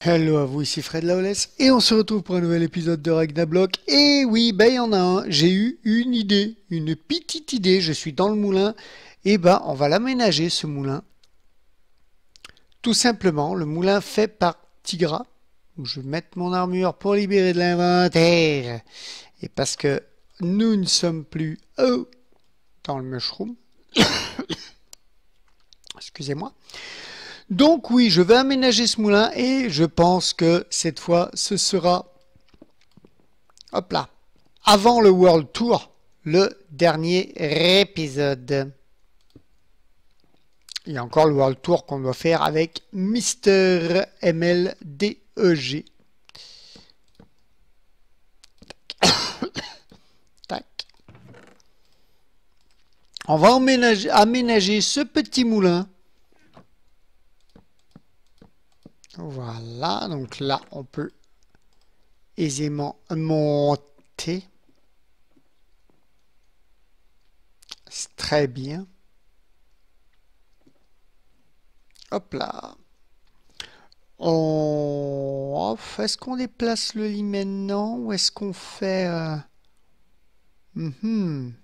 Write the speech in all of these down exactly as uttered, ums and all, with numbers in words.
Hello à vous, ici Fred Lawless et on se retrouve pour un nouvel épisode de Ragnablock. Et oui, ben il y en a un, j'ai eu une idée, une petite idée, je suis dans le moulin. Et ben on va l'aménager ce moulin. Tout simplement, le moulin fait par Tigra. Je vais mettre mon armure pour libérer de l'inventaire. Et parce que nous ne sommes plus oh, dans le mushroom. Excusez-moi. Donc oui, je vais aménager ce moulin et je pense que cette fois, ce sera, hop là, avant le World Tour, le dernier épisode. Il y a encore le World Tour qu'on doit faire avec Mister M L D E G. Tac. On va aménager, aménager ce petit moulin. Voilà, donc là, on peut aisément monter. C'est très bien. Hop là. On... Est-ce qu'on déplace le lit maintenant ou est-ce qu'on fait... Euh... Mm-hmm.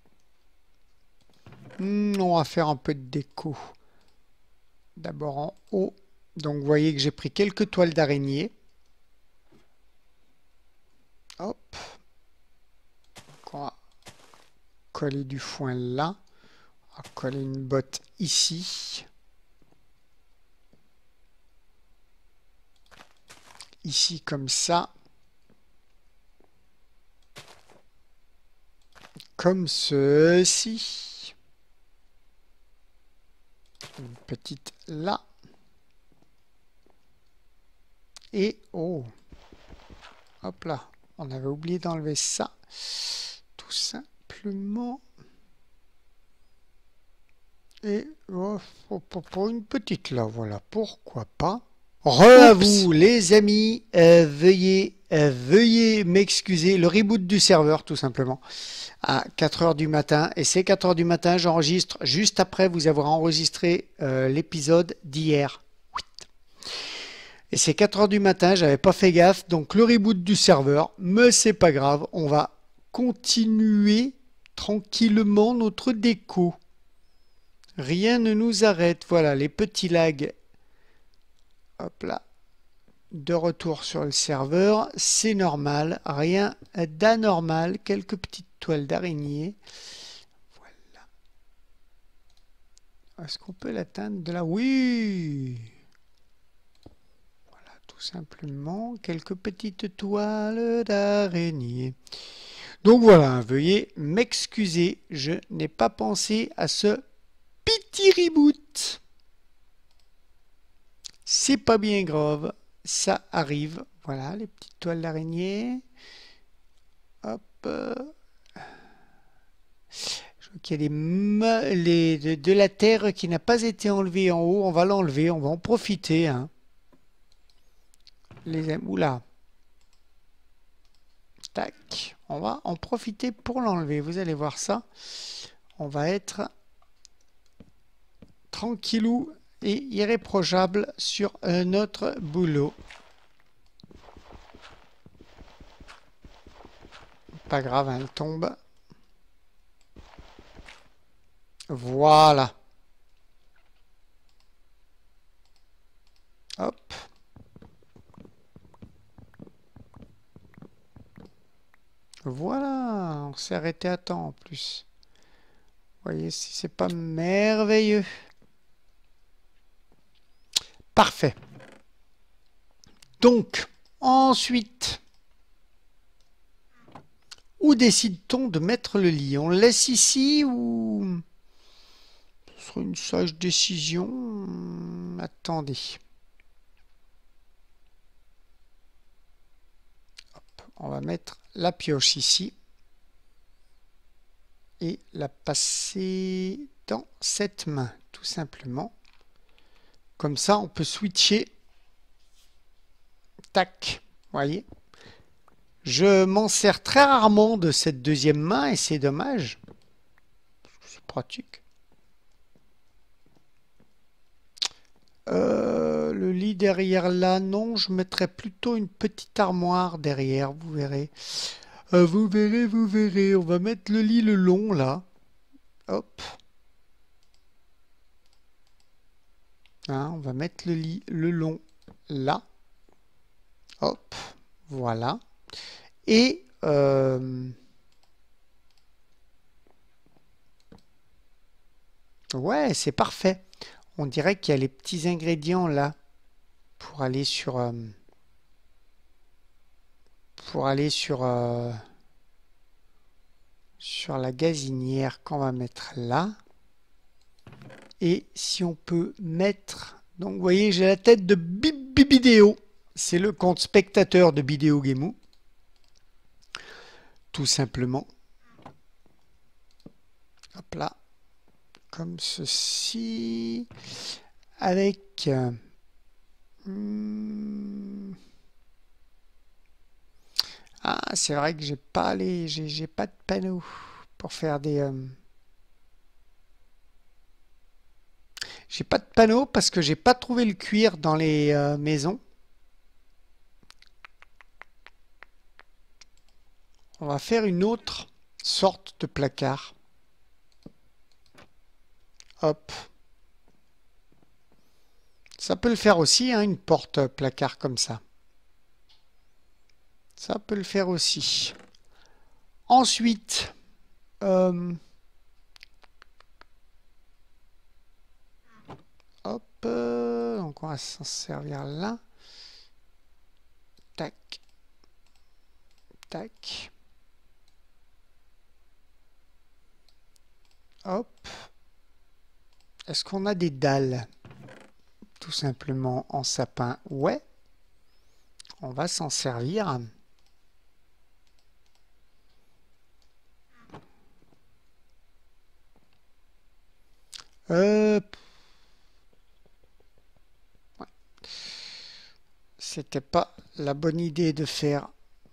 Mm, on va faire un peu de déco. D'abord en haut. Donc vous voyez que j'ai pris quelques toiles d'araignée. Hop. On va coller du foin là. On va coller une botte ici. Ici comme ça. Comme ceci. Une petite là. Et oh, hop là, on avait oublié d'enlever ça. Tout simplement. Et oh, pour une petite là, voilà, pourquoi pas. Re à vous les amis, euh, veuillez, euh, veuillez m'excuser, le reboot du serveur tout simplement, à quatre heures du matin. Et c'est quatre heures du matin, j'enregistre juste après vous avoir enregistré euh, l'épisode d'hier. Et c'est quatre heures du matin, j'avais pas fait gaffe, donc le reboot du serveur, mais c'est pas grave, on va continuer tranquillement notre déco. Rien ne nous arrête, voilà les petits lags. Hop là, de retour sur le serveur, c'est normal, rien d'anormal, quelques petites toiles d'araignée. Voilà. Est-ce qu'on peut l'atteindre de là? Oui! Tout simplement, quelques petites toiles d'araignée. Donc voilà, veuillez m'excuser, je n'ai pas pensé à ce petit reboot. C'est pas bien grave, ça arrive. Voilà, les petites toiles d'araignée. Hop. Je vois qu'il y a des les, de, de la terre qui n'a pas été enlevée en haut. On va l'enlever, on va en profiter. Hein. Les oula. Tac. On va en profiter pour l'enlever. Vous allez voir ça. On va être tranquillou et irréprochable sur euh, notre boulot. Pas grave, hein, elle tombe. Voilà. Hop. Voilà, on s'est arrêté à temps en plus. Vous voyez si c'est pas merveilleux. Parfait. Donc, ensuite, où décide-t-on de mettre le lit? On le laisse ici ou... Ce sera une sage décision. Attendez. Hop, on va mettre la pioche ici et la passer dans cette main tout simplement, comme ça on peut switcher. Tac, voyez, je m'en sers très rarement de cette deuxième main et c'est dommage, c'est pratique. Euh, le lit derrière là, non, je mettrais plutôt une petite armoire derrière, vous verrez. Euh, vous verrez, vous verrez. On va mettre le lit le long là. Hop. Hein, on va mettre le lit le long là. Hop. Voilà. Et euh, ouais, c'est parfait. On dirait qu'il y a les petits ingrédients là pour aller sur euh, pour aller sur euh, sur la gazinière qu'on va mettre là. Et si on peut mettre... Donc vous voyez, j'ai la tête de Bibidéo. C'est le compte spectateur de Bidéo Gamou. Tout simplement. Hop là. Comme ceci. Avec... Euh, hmm, ah, c'est vrai que j'ai pas les... J'ai pas de panneau pour faire des... Euh, j'ai pas de panneau parce que j'ai pas trouvé le cuir dans les euh, maisons. On va faire une autre sorte de placard. Hop. Ça peut le faire aussi, hein, une porte placard comme ça. Ça peut le faire aussi. Ensuite, euh, hop, euh, donc on va s'en servir là. Tac, tac. Hop. Est-ce qu'on a des dalles? Tout simplement en sapin, ouais. On va s'en servir. Euh, ouais. C'était pas la bonne idée de faire.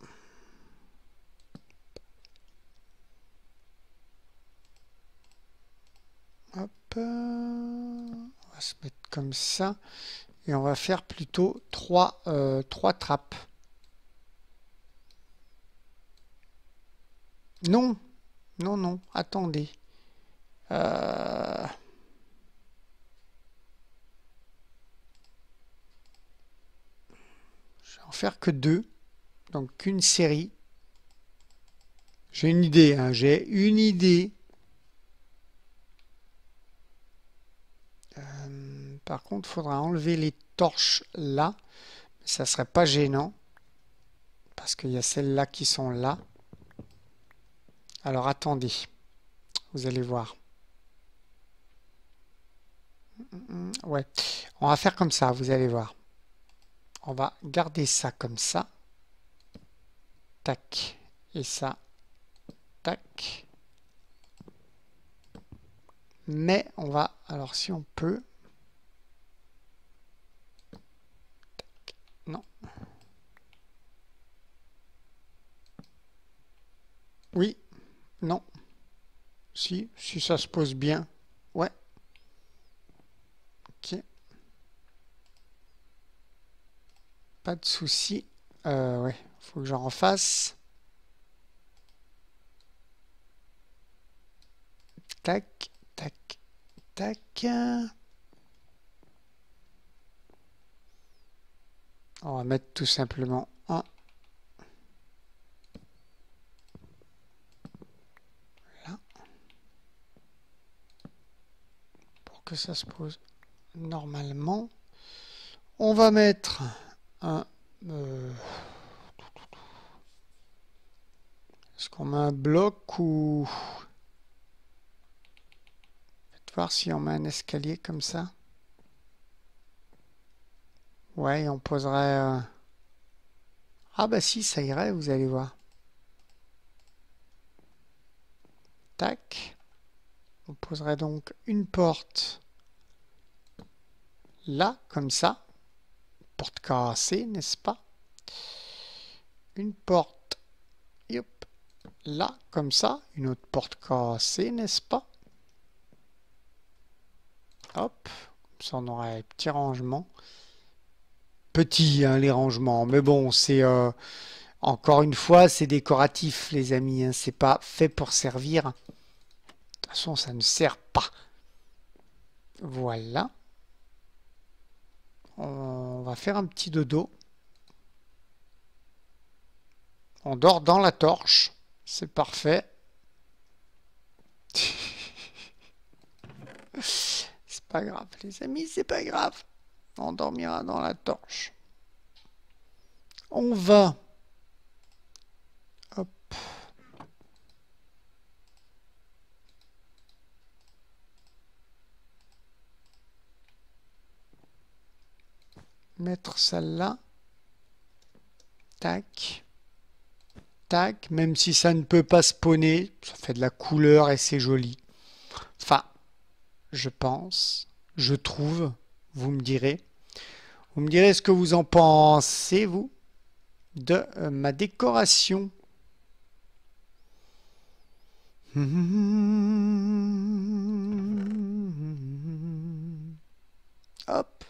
Hop. On va se mettre comme ça. Et on va faire plutôt trois, euh, trois trappes. Non, non, non, attendez. Euh... Je vais en faire que deux. Donc qu'une série. J'ai une idée, hein, j'ai une idée. Euh, par contre, il faudra enlever les torches là. Ça serait pas gênant. Parce qu'il y a celles-là qui sont là. Alors attendez. Vous allez voir. Ouais. On va faire comme ça, vous allez voir. On va garder ça comme ça. Tac. Et ça. Tac. Mais on va... Alors si on peut... Tac. Non. Oui. Non. Si. Si ça se pose bien. Ouais. Ok. Pas de souci. Euh, ouais. Faut que j'en refasse. Tac. Tac. Tac. On va mettre tout simplement un. Là. Pour que ça se pose normalement. On va mettre un... Euh, Est-ce qu'on met un bloc ou... Faites voir si on met un escalier comme ça. Ouais, on poserait... Euh... Ah bah si, ça irait, vous allez voir. Tac. On poserait donc une porte là, comme ça. Porte cassée, n'est-ce pas? Une porte, yop, là, comme ça. Une autre porte cassée, n'est-ce pas? Hop, comme Ça, on aura les petits rangements. Petits, hein, les rangements. Mais bon, c'est... Euh, encore une fois, c'est décoratif, les amis. Hein. C'est pas fait pour servir. De toute façon, ça ne sert pas. Voilà. On va faire un petit dodo. On dort dans la torche. C'est parfait. C'est pas grave, les amis, c'est pas grave. On dormira dans la torche. On va... Hop. Mettre ça là. Tac. Tac. Même si ça ne peut pas spawner, ça fait de la couleur et c'est joli. Enfin, je pense, je trouve, vous me direz. Vous me direz ce que vous en pensez, vous, de euh, ma décoration. Hop.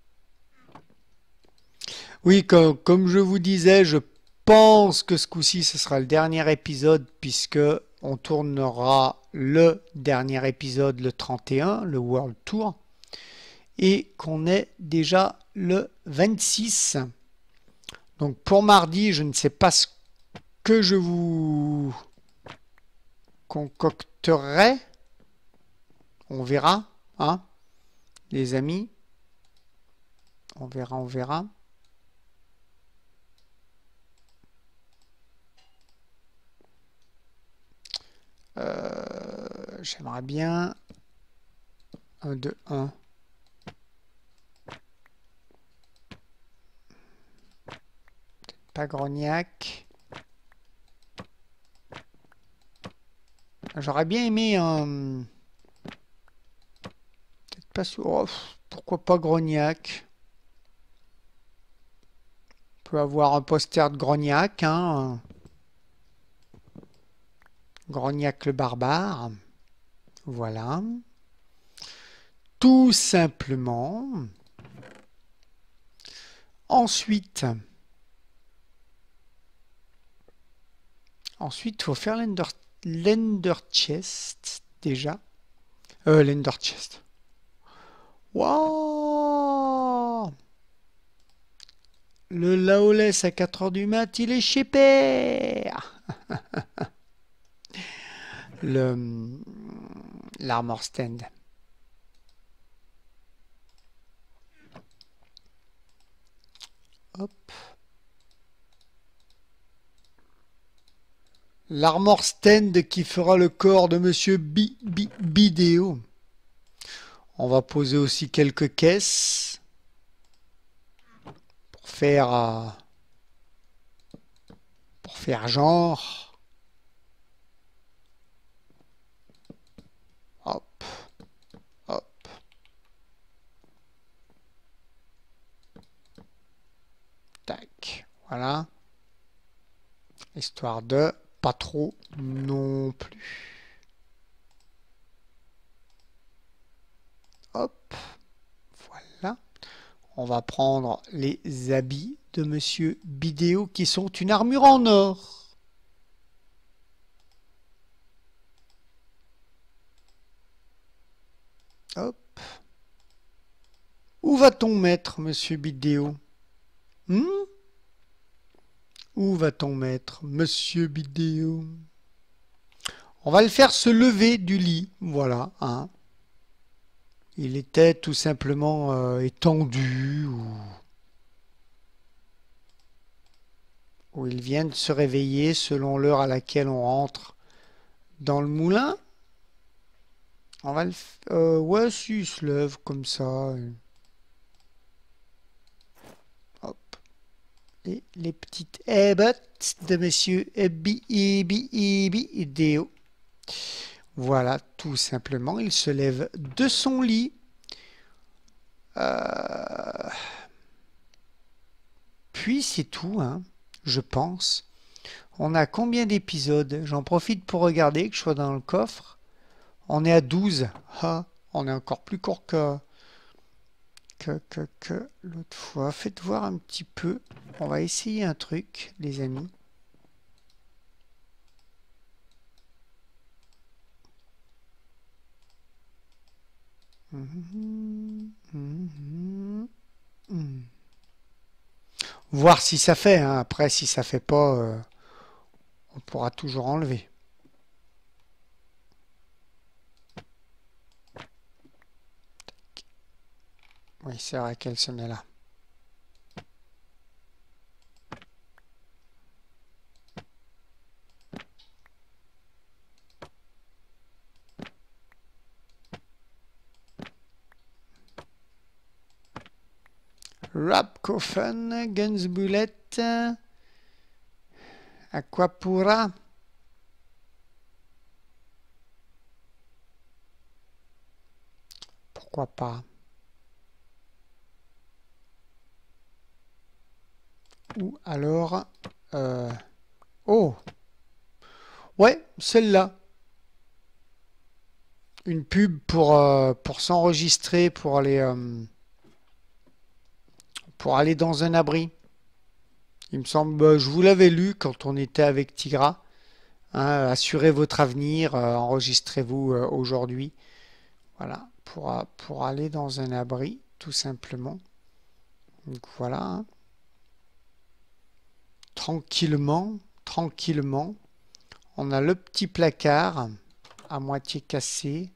Oui, comme, comme je vous disais, je pense que ce coup-ci, ce sera le dernier épisode, puisque on tournera le dernier épisode, le trente et un, le World Tour, et qu'on est déjà le vingt-six. Donc pour mardi, je ne sais pas ce que je vous concocterai. On verra, hein, les amis. On verra, on verra. Euh, J'aimerais bien un, deux, un. Peut-être pas Grognac. J'aurais bien aimé un... Peut-être pas... Oh, pourquoi pas Grognac? On peut avoir un poster de Grognac, hein. Grognac le barbare. Voilà. Tout simplement. Ensuite, ensuite, il faut faire l'ender, l'ender chest déjà. Euh, l'ender chest. Waouh! Le Laoless à quatre heures du mat, il est chez Père. Le l'armor stand. Hop. L'armor stand qui fera le corps de Monsieur Bi, Bi, Bidéo. On va poser aussi quelques caisses pour faire euh, pour faire genre. Hop, hop. Tac, voilà. Histoire de pas trop non plus. Hop, voilà. On va prendre les habits de Monsieur Bidéo qui sont une armure en or. Hop. Où va-t-on mettre Monsieur Bidéo? Hmm? Où va-t-on mettre Monsieur Bidéo? On va le faire se lever du lit. Voilà, hein. Il était tout simplement euh, étendu ou... ou il vient de se réveiller selon l'heure à laquelle on rentre dans le moulin. On va le... Euh, ouais, si, il se lève comme ça. Hop. Et les petites ébottes de Monsieur Bidéo. Voilà, tout simplement. Il se lève de son lit. Euh... Puis c'est tout, hein, je pense. On a combien d'épisodes? J'en profite pour regarder que je sois dans le coffre. On est à douze. Ah, on est encore plus court que, que, que, que l'autre fois. Faites voir un petit peu. On va essayer un truc, les amis. Mmh, mmh, mmh, mmh. Voir si ça fait. Hein. Après, si ça fait pas, euh, on pourra toujours enlever. Oui, c'est vrai qu'elle se met là. Rapcofen, Gunsbullet, Aquapura. Pourquoi pas? Ou alors... Euh... Oh! Ouais, celle-là. Une pub pour, euh, pour s'enregistrer, pour aller, euh, pour aller dans un abri. Il me semble, bah, je vous l'avais lu quand on était avec Tigra. Hein, assurez votre avenir, euh, enregistrez-vous euh, aujourd'hui. Voilà, pour, euh, pour aller dans un abri, tout simplement. Donc voilà. Hein. Tranquillement, tranquillement. On a le petit placard à moitié cassé.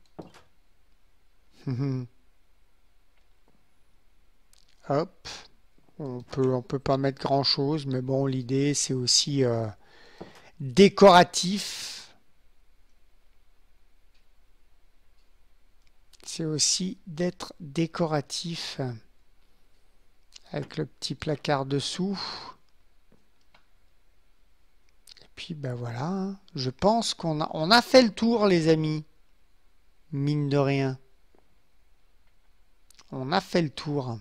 Hop. On peut, on peut pas mettre grand chose, mais bon, l'idée c'est aussi euh, décoratif. C'est aussi d'être décoratif avec le petit placard dessous. Et puis ben voilà, je pense qu'on a, on a fait le tour les amis, mine de rien. On a fait le tour.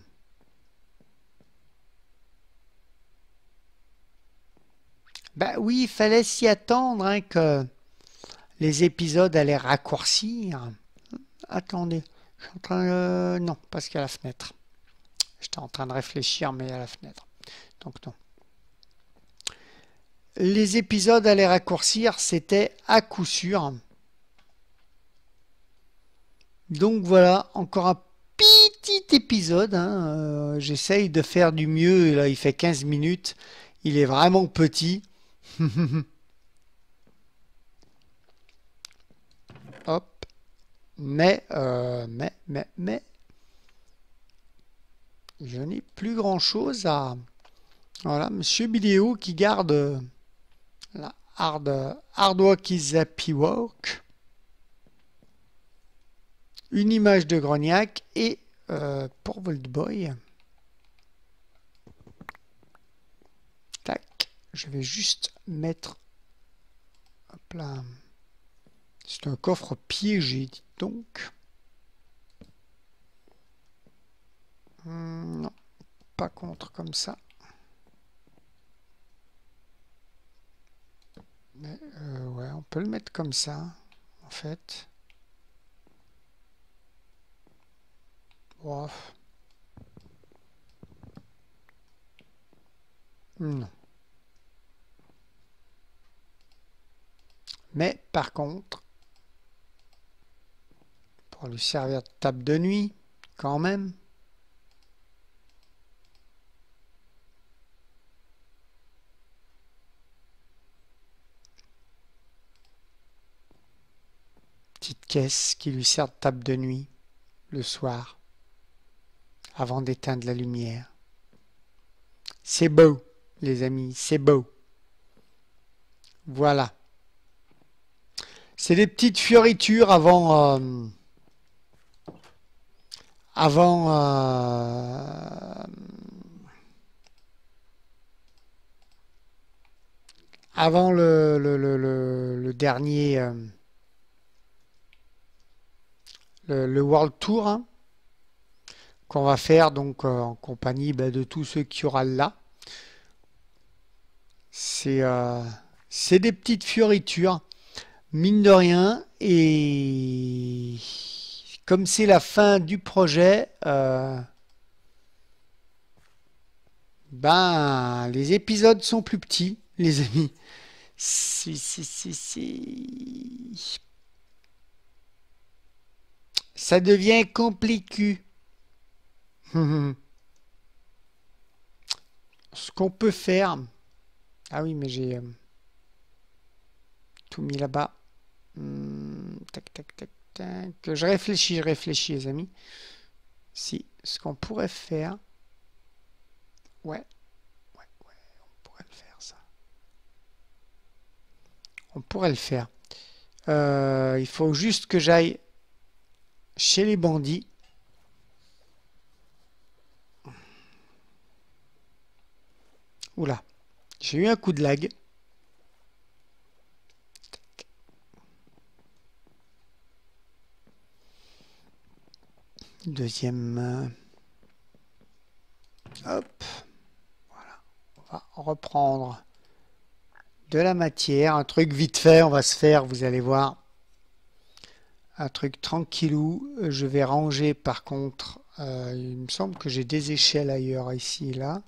Bah oui, il fallait s'y attendre hein, que les épisodes allaient raccourcir. Attendez, je suis en train de... Non, parce qu'il y a la fenêtre. J'étais en train de réfléchir, mais il y a la fenêtre. Donc non. Les épisodes allaient raccourcir, c'était à coup sûr. Donc voilà, encore un petit épisode. Hein. Euh, J'essaye de faire du mieux. Là, il fait quinze minutes. Il est vraiment petit. Hop. Mais, euh, mais, mais, mais, je n'ai plus grand chose à... Voilà, Monsieur Bidéo qui garde la hard, hard work is happy work. Une image de Grognac et euh, pour Voltboy. Tac, je vais juste mettre... Hop là. C'est un coffre piégé, dites donc. Hum, non, pas contre comme ça. Mais euh, ouais, on peut le mettre comme ça, en fait. Oh. Non. Mais par contre, pour lui servir de table de nuit, quand même. Petite caisse qui lui sert de table de nuit le soir, avant d'éteindre la lumière. C'est beau, les amis, c'est beau. Voilà. C'est des petites fioritures avant... Euh, avant... Euh, avant le, le, le, le, le dernier... Euh, le, le World Tour, hein, qu'on va faire donc euh, en compagnie bah, de tous ceux qui aura là. C'est euh, c'est des petites fioritures, mine de rien, et comme c'est la fin du projet, euh, Ben, les épisodes sont plus petits, les amis. Si, si, si, si. Ça devient compliqué. Ce qu'on peut faire. Ah oui, mais j'ai euh, tout mis là-bas. Hmm, tac, tac, tac, tac. Je réfléchis, je réfléchis, les amis. Si, ce qu'on pourrait faire. Ouais, ouais, ouais, on pourrait le faire, ça. On pourrait le faire. Euh, il faut juste que j'aille chez les bandits. Oula, j'ai eu un coup de lag. Deuxième. euh, Hop. Voilà. On va reprendre de la matière. Un truc vite fait, on va se faire, vous allez voir. Un truc tranquillou. Je vais ranger par contre. Euh, il me semble que j'ai des échelles ailleurs, ici et là.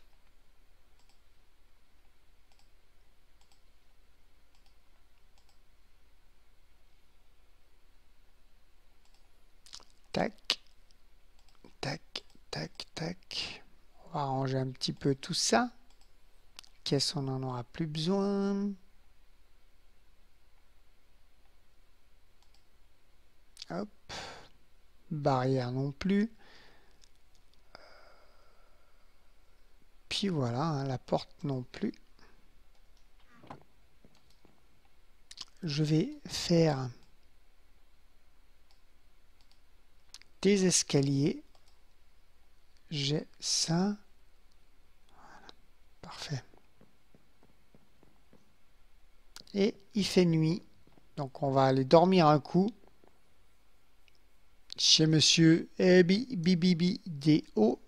Tac. Tac, tac, tac. On va ranger un petit peu tout ça. Caisse, on n'en aura plus besoin. Hop. Barrière non plus. Puis voilà, hein, la porte non plus. Je vais faire des escaliers. J'ai ça. Voilà, parfait. Et il fait nuit. Donc on va aller dormir un coup. Chez monsieur Bibibidéo.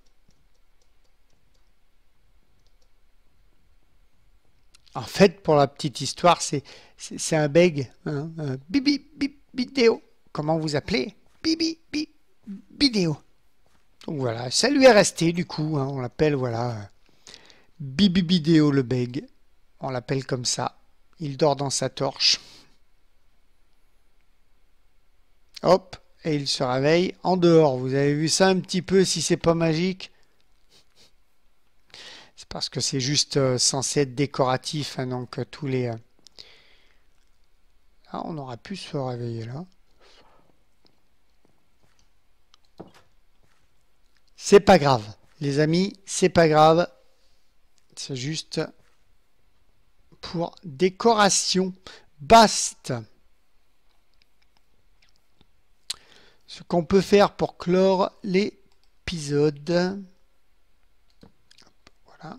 En fait, pour la petite histoire, c'est c'est un beg. Hein, un Bibibidéo. Comment vous appelez? Bibibidéo. Donc voilà, ça lui est resté du coup. Hein, on l'appelle, voilà, Bibibidéo le beg. On l'appelle comme ça. Il dort dans sa torche. Hop, et il se réveille en dehors. Vous avez vu ça un petit peu, si c'est pas magique? C'est parce que c'est juste euh, censé être décoratif, hein, donc euh, tous les... euh, Ah, on aurait pu se réveiller là. C'est pas grave, les amis, c'est pas grave. C'est juste pour décoration. Basta. Ce qu'on peut faire pour clore l'épisode. Voilà.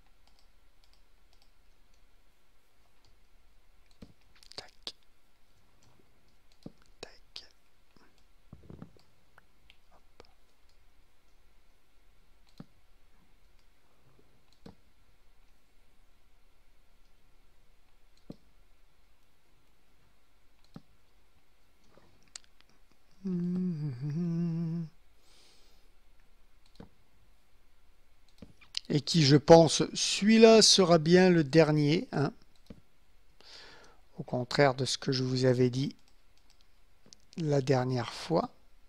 Tac. Tac. Et qui, je pense, celui-là sera bien le dernier, hein. Au contraire de ce que je vous avais dit la dernière fois.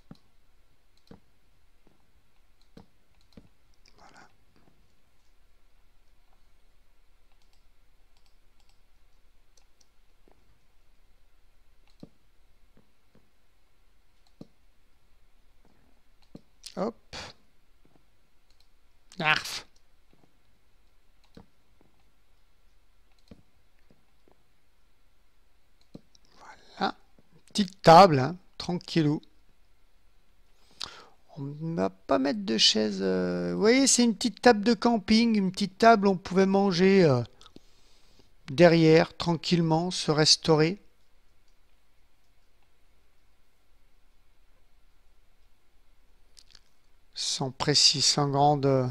Voilà. Hop. Arf. Voilà. Petite table, hein, tranquillou. On ne va pas mettre de chaise. euh, Vous voyez, c'est une petite table de camping, une petite table, on pouvait manger euh, derrière, tranquillement, se restaurer. Sans précis, sans grande... euh,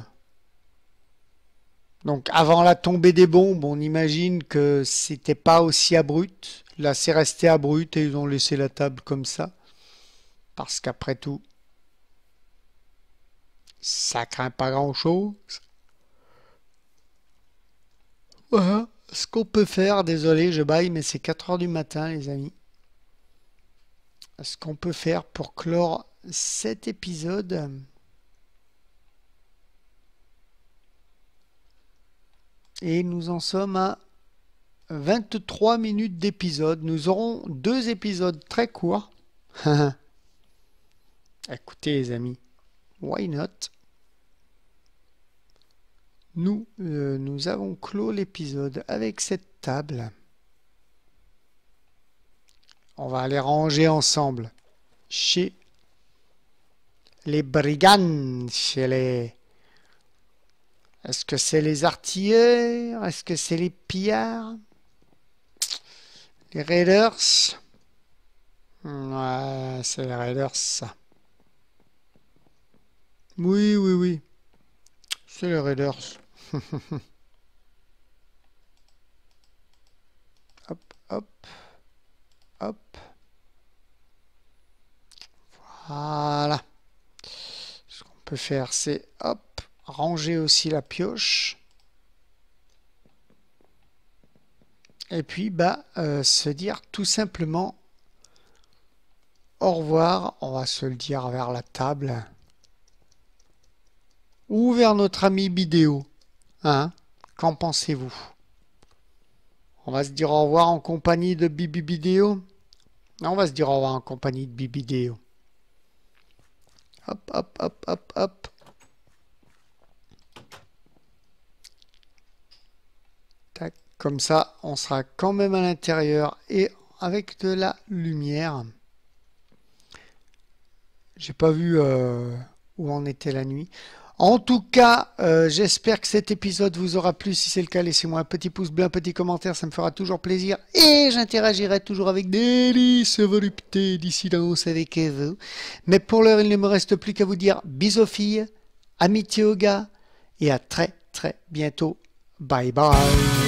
Donc avant la tombée des bombes, on imagine que c'était pas aussi abrupt. Là, c'est resté abrupt et ils ont laissé la table comme ça. Parce qu'après tout, ça craint pas grand-chose. Voilà ce qu'on peut faire. Désolé, je baille, mais c'est quatre heures du matin, les amis. Ce qu'on peut faire pour clore cet épisode. Et nous en sommes à vingt-trois minutes d'épisode. Nous aurons deux épisodes très courts. Écoutez, les amis, why not? Nous, euh, nous avons clos l'épisode avec cette table. On va aller ranger ensemble chez les brigands, chez les... Est-ce que c'est les artilleurs? Est-ce que c'est les pillards? Les raiders? Ouais, c'est les raiders, ça. Oui, oui, oui. C'est les raiders. Hop, hop, hop. Voilà. Ce qu'on peut faire, c'est hop, ranger aussi la pioche. Et puis, bah, euh, se dire tout simplement au revoir. On va se le dire vers la table. Ou vers notre ami Bidéo. Hein? Qu'en pensez-vous? On va se dire au revoir en compagnie de Bibi Bidéo? On va se dire au revoir en compagnie de Bibi Bidéo. Hop, hop, hop, hop, hop. Tac, comme ça, on sera quand même à l'intérieur et avec de la lumière. J'ai pas vu euh, où en était la nuit. En tout cas, euh, j'espère que cet épisode vous aura plu. Si c'est le cas, laissez-moi un petit pouce bleu, un petit commentaire, ça me fera toujours plaisir. Et j'interagirai toujours avec délices et volupté d'ici là avec vous. Mais pour l'heure, il ne me reste plus qu'à vous dire bisous filles, amitié aux gars, et à très très bientôt. Bye bye.